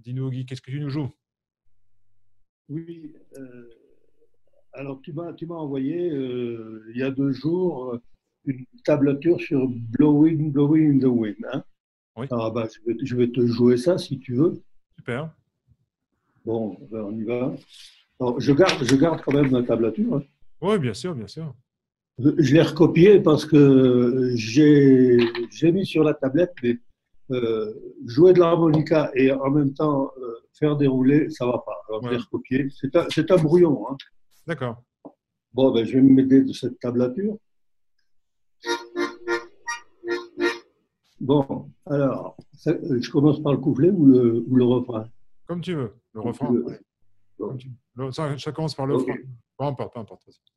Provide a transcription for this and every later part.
dis-nous, Guy, qu'est-ce que tu nous joues? Oui, alors tu m'as envoyé il y a 2 jours une tablature sur Blowing in the Wind. Hein. Oui, Alors, bah, je vais te jouer ça si tu veux. super. Bon, ben, on y va. Alors, je garde quand même ma tablature. Hein. Oui, bien sûr, bien sûr. Je l'ai recopiée parce que j'ai mis sur la tablette, mais euh, jouer de l'harmonica et en même temps faire dérouler, ça va pas. Alors, je l'ai Ouais, recopié. C'est un brouillon. Hein. d'accord. Bon, ben, je vais m'aider de cette tablature. Bon, alors, je commence par le couplet ou le refrain, Comme tu veux. Le comme tu refrain. veux. Allez, comme Bon, tu veux. Ça commence par le ok. frein. Peu importe, peu importe. Vas-y.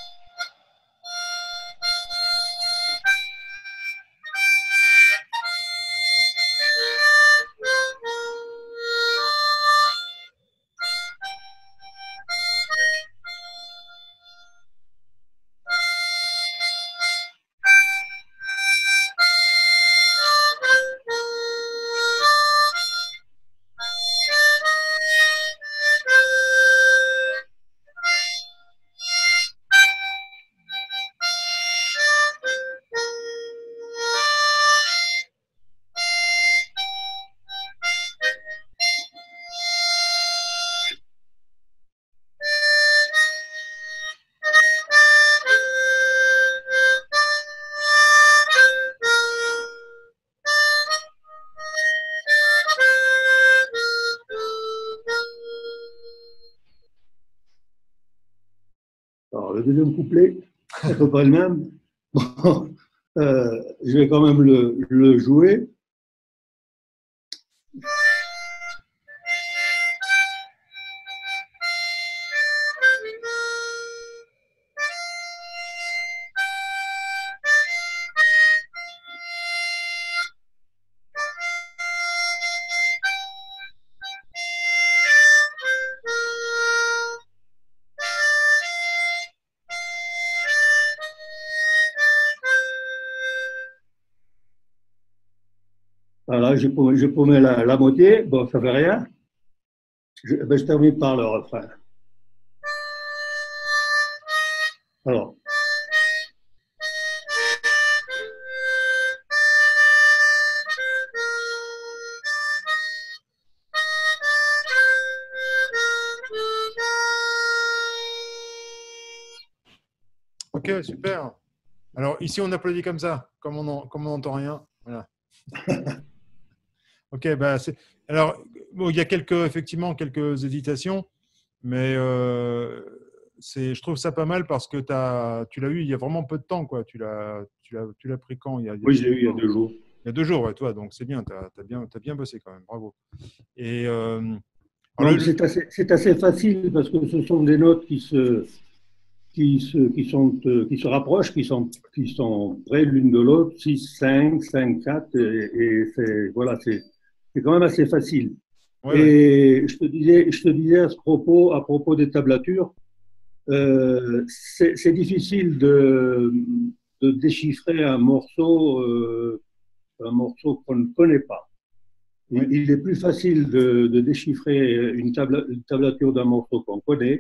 Alors, le deuxième couplet, c'est à peu près le même. Bon, je vais quand même le jouer. Voilà, j'ai paumé la moitié. Bon, ça fait rien. Ben, je termine par le refrain. Alors, Ok, super. Alors, ici, on applaudit comme ça, comme on n'entend rien. Voilà. Ok, bah, alors, bon, il y a effectivement quelques hésitations, mais je trouve ça pas mal parce que tu l'as eu il y a vraiment peu de temps, quoi. Tu l'as pris quand? Il y a oui, deux j'ai eu il y a jours. 2 jours. Il y a 2 jours, ouais, toi, donc c'est bien, t'as bien bossé quand même, bravo. Et alors Non, mais c'est assez facile parce que ce sont des notes qui se rapprochent, qui sont près l'une de l'autre, 6 5 5 4 et c'est, voilà, c'est quand même assez facile. ouais, ouais. Et je te disais à propos des tablatures, c'est difficile de déchiffrer un morceau qu'on ne connaît pas. Ouais. Il est plus facile de déchiffrer une tablature d'un morceau qu'on connaît.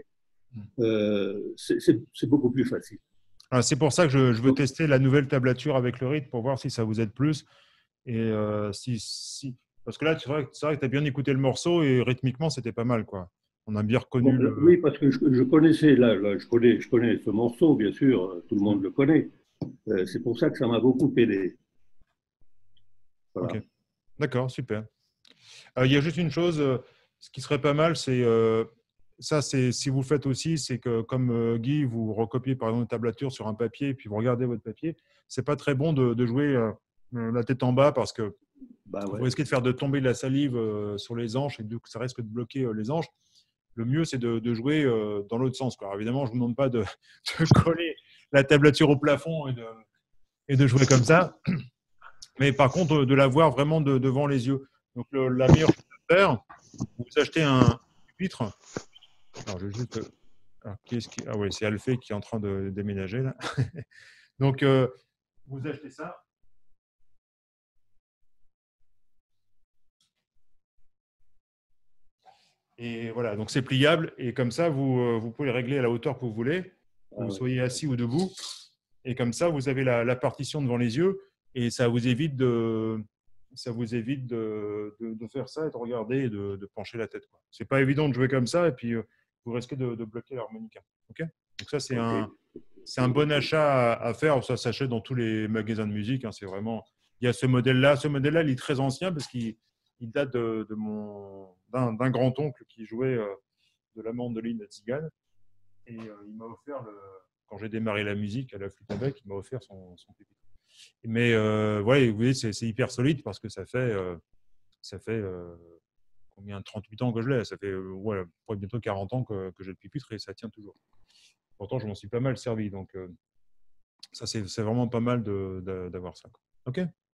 C'est beaucoup plus facile. Alors, c'est pour ça que je veux Donc, tester la nouvelle tablature avec le rythme pour voir si ça vous aide plus. Et parce que là, c'est vrai que tu as bien écouté le morceau et rythmiquement, c'était pas mal, quoi. On a bien reconnu bon, le. oui, parce que je connaissais, je connais ce morceau, bien sûr, tout le monde le connaît. C'est pour ça que ça m'a beaucoup aidé. Ok, Voilà. d'accord, super. Il y a juste une chose, ce qui serait pas mal, c'est ça, c'est si vous le faites aussi, c'est que comme Guy, vous recopiez par exemple une tablature sur un papier et puis vous regardez votre papier, c'est pas très bon de jouer la tête en bas parce que Bah vous ouais. risquez de faire de tomber de la salive sur les hanches et du coup, ça risque de bloquer les hanches. Le mieux, c'est de jouer dans l'autre sens, quoi. Alors, évidemment, je ne vous demande pas de coller la tablature au plafond et de jouer comme ça, mais par contre, de la voir vraiment devant les yeux. Donc, la meilleure chose à faire, vous achetez un pupitre. Alors, je vais juste. Alors, ah oui, c'est Alphée qui est en train de déménager là. Donc, vous achetez ça. Et voilà, donc c'est pliable. Et comme ça, vous pouvez le régler à la hauteur que vous voulez, que Ah vous ouais. soyez assis ou debout. Et comme ça, vous avez la partition devant les yeux et ça vous évite de faire ça et de regarder et de pencher la tête. C'est pas évident de jouer comme ça et puis vous risquez de bloquer l'harmonica. Ok. Donc ça, Ok. c'est un bon achat à faire. Ça s'achète dans tous les magasins de musique. Hein. C'est vraiment, il y a ce modèle-là. Ce modèle-là, il est très ancien parce qu'il date d'un grand-oncle qui jouait de la mandoline à tzigane. Et il m'a offert, quand j'ai démarré la musique à la flûte à bec, il m'a offert son pupitre. Mais ouais, vous voyez, c'est hyper solide parce que ça fait combien, 38 ans que je l'ai. Ça fait ouais, bientôt 40 ans que j'ai le pupitre et ça tient toujours. Pourtant, je m'en suis pas mal servi. Donc, ça, c'est vraiment pas mal d'avoir ça. OK.